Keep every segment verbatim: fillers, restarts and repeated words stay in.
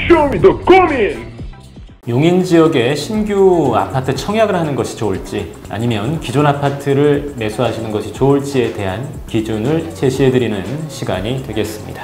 쇼미더 고민! 용인 지역에 신규 아파트 청약을 하는 것이 좋을지 아니면 기존 아파트를 매수하시는 것이 좋을지에 대한 기준을 제시해드리는 시간이 되겠습니다.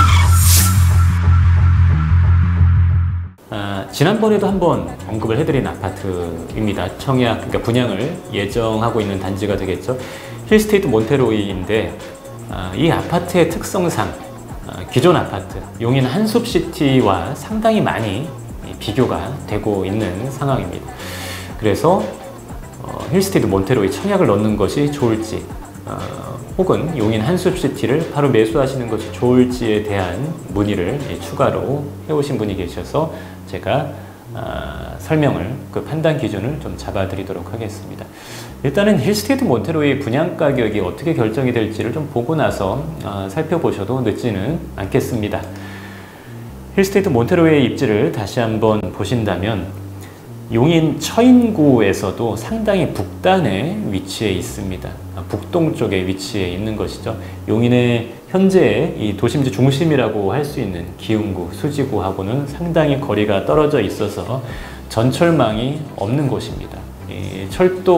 아, 지난번에도 한번 언급을 해드린 아파트입니다. 청약, 그러니까 분양을 예정하고 있는 단지가 되겠죠. 힐스테이트 몬테로이인데 아, 이 아파트의 특성상 아, 기존 아파트 용인 한숲시티와 상당히 많이 비교가 되고 있는 상황입니다. 그래서 어, 힐스테이트 몬테로이 청약을 넣는 것이 좋을지 어, 혹은 용인 한숲시티를 바로 매수하시는 것이 좋을지에 대한 문의를 예, 추가로 해오신 분이 계셔서 제가 어, 설명을, 그 판단 기준을 좀 잡아드리도록 하겠습니다. 일단은 힐스테이트 몬테로이 분양 가격이 어떻게 결정이 될지를 좀 보고 나서 어, 살펴보셔도 늦지는 않겠습니다. 힐스테이트 몬테로이의 입지를 다시 한번 보신다면 용인 처인구에서도 상당히 북단에 위치해 있습니다. 북동쪽에 위치해 있는 것이죠. 용인의 현재 이 도심지 중심이라고 할 수 있는 기흥구, 수지구하고는 상당히 거리가 떨어져 있어서 전철망이 없는 곳입니다. 이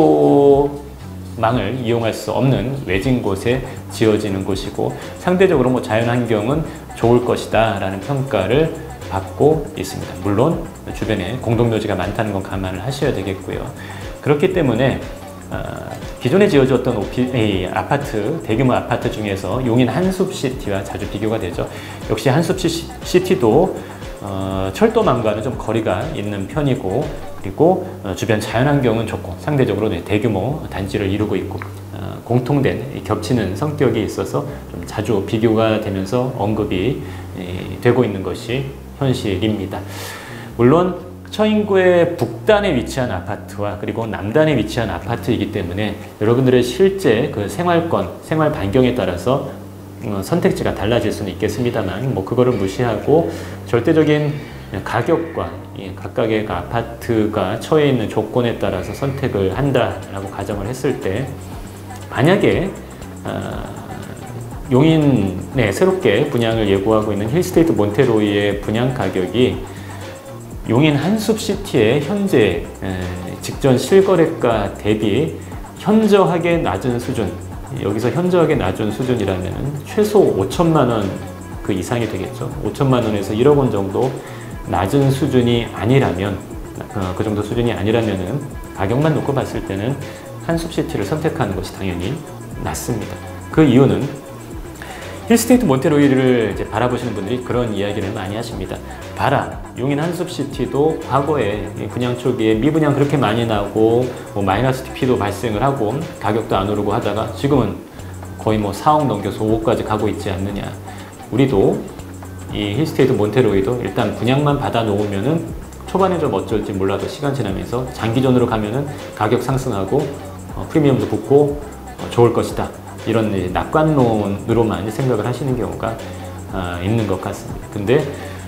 철도망을 이용할 수 없는 외진 곳에 지어지는 곳이고 상대적으로 뭐 자연환경은 좋을 것이다 라는 평가를 받고 있습니다. 물론 주변에 공동묘지가 많다는 건 감안을 하셔야 되겠고요. 그렇기 때문에 어, 기존에 지어졌던 오피, 에이, 아파트, 대규모 아파트 중에서 용인 한숲시티와 자주 비교가 되죠. 역시 한숲시티도 어, 철도망과는 좀 거리가 있는 편이고, 그리고 어, 주변 자연환경은 좋고 상대적으로 네, 대규모 단지를 이루고 있고 어, 공통된 겹치는 성격이 있어서 좀 자주 비교가 되면서 언급이 에, 되고 있는 것이 현실입니다. 물론 처인구의 북단에 위치한 아파트와 그리고 남단에 위치한 아파트이기 때문에 여러분들의 실제 그 생활권, 생활 반경에 따라서 어, 선택지가 달라질 수는 있겠습니다만 뭐 그거를 무시하고 절대적인 가격과 예, 각각의 그 아파트가 처해 있는 조건에 따라서 선택을 한다라고 가정을 했을 때 만약에 어, 용인에 새롭게 분양을 예고하고 있는 힐스테이트 몬테로이의 분양 가격이 용인 한숲시티의 현재 에, 직전 실거래가 대비 현저하게 낮은 수준, 여기서 현저하게 낮은 수준이라면 최소 오천만 원 그 이상이 되겠죠. 오천만 원에서 일억 원 정도 낮은 수준이 아니라면, 어, 그 정도 수준이 아니라면은 가격만 놓고 봤을 때는 한숲시티를 선택하는 것이 당연히 낫습니다. 그 이유는 힐스테이트 몬테로이를 이제 바라보시는 분들이 그런 이야기를 많이 하십니다. 봐라, 용인 한숲시티도 과거에 분양 초기에 미분양 그렇게 많이 나고 뭐 마이너스 티피도 발생을 하고 가격도 안 오르고 하다가 지금은 거의 뭐 사억 넘겨서 오억까지 가고 있지 않느냐. 우리도 이 힐스테이트 몬테로이도 일단 분양만 받아 놓으면은 초반에 좀 어쩔지 몰라도 시간 지나면서 장기전으로 가면은 가격 상승하고 어, 프리미엄도 붙고 어, 좋을 것이다. 이런 이제 낙관론으로만 생각을 하시는 경우가 어, 있는 것 같습니다. 근데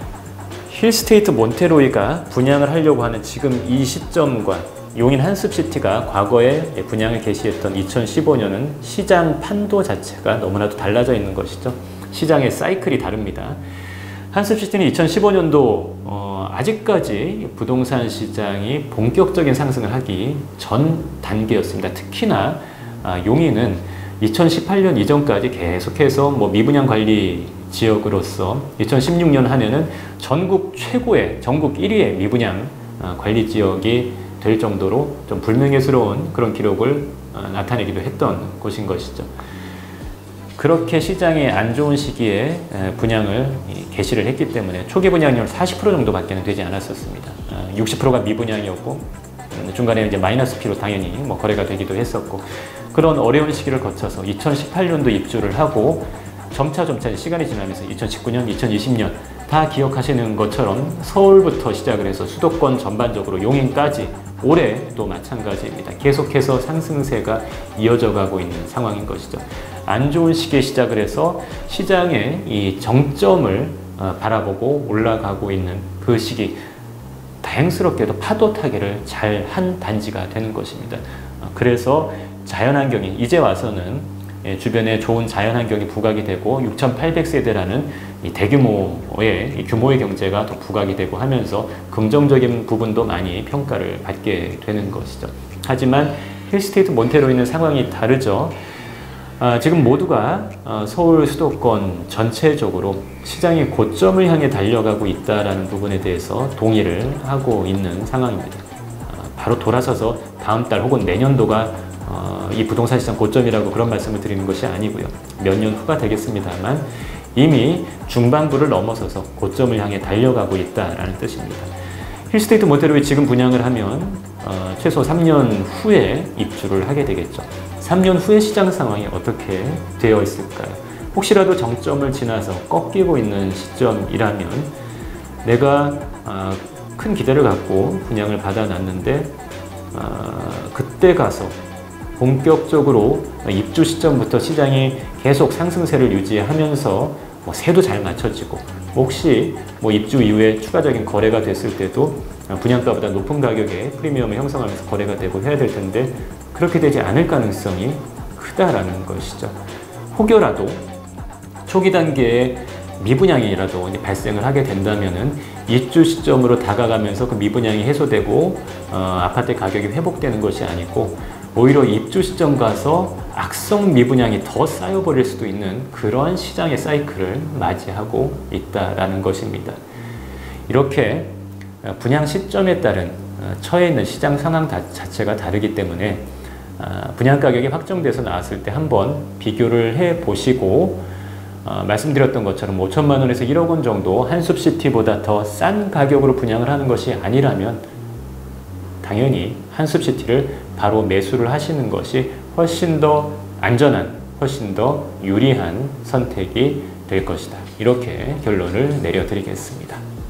힐스테이트 몬테로이가 분양을 하려고 하는 지금 이 시점과 용인 한숲시티가 과거에 분양을 개시했던 이천십오 년은 시장 판도 자체가 너무나도 달라져 있는 것이죠. 시장의 사이클이 다릅니다. 한숲시티는 이천십오 년도 어, 아직까지 부동산 시장이 본격적인 상승을 하기 전 단계였습니다. 특히나 아, 용인은 이천십팔 년 이전까지 계속해서 뭐 미분양 관리 지역으로서 이천십육 년 한 해는 전국 최고의, 전국 일 위의 미분양 어, 관리 지역이 될 정도로 좀 불명예스러운 그런 기록을 어, 나타내기도 했던 곳인 것이죠. 그렇게 시장이 안 좋은 시기에 분양을 개시를 했기 때문에 초기 분양률 사십 퍼센트 정도밖에 되지 않았었습니다. 육십 퍼센트가 미분양이었고 중간에 이제 마이너스 피로 당연히 뭐 거래가 되기도 했었고 그런 어려운 시기를 거쳐서 이천십팔 년도 입주를 하고 점차 점차 시간이 지나면서 이천십구 년, 이천이십 년 다 기억하시는 것처럼 서울부터 시작을 해서 수도권 전반적으로 용인까지 올해도 마찬가지입니다. 계속해서 상승세가 이어져 가고 있는 상황인 것이죠. 안 좋은 시기에 시작을 해서 시장의 이 정점을 바라보고 올라가고 있는 그 시기, 다행스럽게도 파도 타기를 잘 한 단지가 되는 것입니다. 그래서 자연환경이 이제 와서는 예, 주변에 좋은 자연환경이 부각이 되고 육천팔백 세대라는 이 대규모의 이 규모의 경제가 더 부각이 되고 하면서 긍정적인 부분도 많이 평가를 받게 되는 것이죠. 하지만 힐스테이트 몬테로이는 상황이 다르죠. 아, 지금 모두가 어, 서울 수도권 전체적으로 시장이 고점을 향해 달려가고 있다는 부분에 대해서 동의를 하고 있는 상황입니다. 아, 바로 돌아서서 다음 달 혹은 내년도가 어, 이 부동산 시장 고점이라고 그런 말씀을 드리는 것이 아니고요. 몇 년 후가 되겠습니다만 이미 중반부를 넘어서서 고점을 향해 달려가고 있다는 뜻입니다. 힐스테이트 몬테로이 지금 분양을 하면 어, 최소 삼 년 후에 입주를 하게 되겠죠. 삼 년 후의 시장 상황이 어떻게 되어 있을까요? 혹시라도 정점을 지나서 꺾이고 있는 시점이라면 내가 어, 큰 기대를 갖고 분양을 받아놨는데 어, 그때 가서 본격적으로 입주 시점부터 시장이 계속 상승세를 유지하면서 뭐 세도 잘 맞춰지고 혹시 뭐 입주 이후에 추가적인 거래가 됐을 때도 분양가보다 높은 가격에 프리미엄을 형성하면서 거래가 되고 해야 될 텐데 그렇게 되지 않을 가능성이 크다라는 것이죠. 혹여라도 초기 단계에 미분양이라도 이제 발생을 하게 된다면은 입주 시점으로 다가가면서 그 미분양이 해소되고 어, 아파트 가격이 회복되는 것이 아니고 오히려 입주 시점 가서 악성 미분양이 더 쌓여버릴 수도 있는 그런 시장의 사이클을 맞이하고 있다라는 것입니다. 이렇게 분양 시점에 따른 처해 있는 시장 상황 자체가 다르기 때문에 분양 가격이 확정돼서 나왔을 때 한번 비교를 해 보시고 어, 말씀드렸던 것처럼 오천만 원에서 일억 원 정도 한숲시티보다 더 싼 가격으로 분양을 하는 것이 아니라면 당연히 한숲시티를 바로 매수를 하시는 것이 훨씬 더 안전한, 훨씬 더 유리한 선택이 될 것이다. 이렇게 결론을 내려드리겠습니다.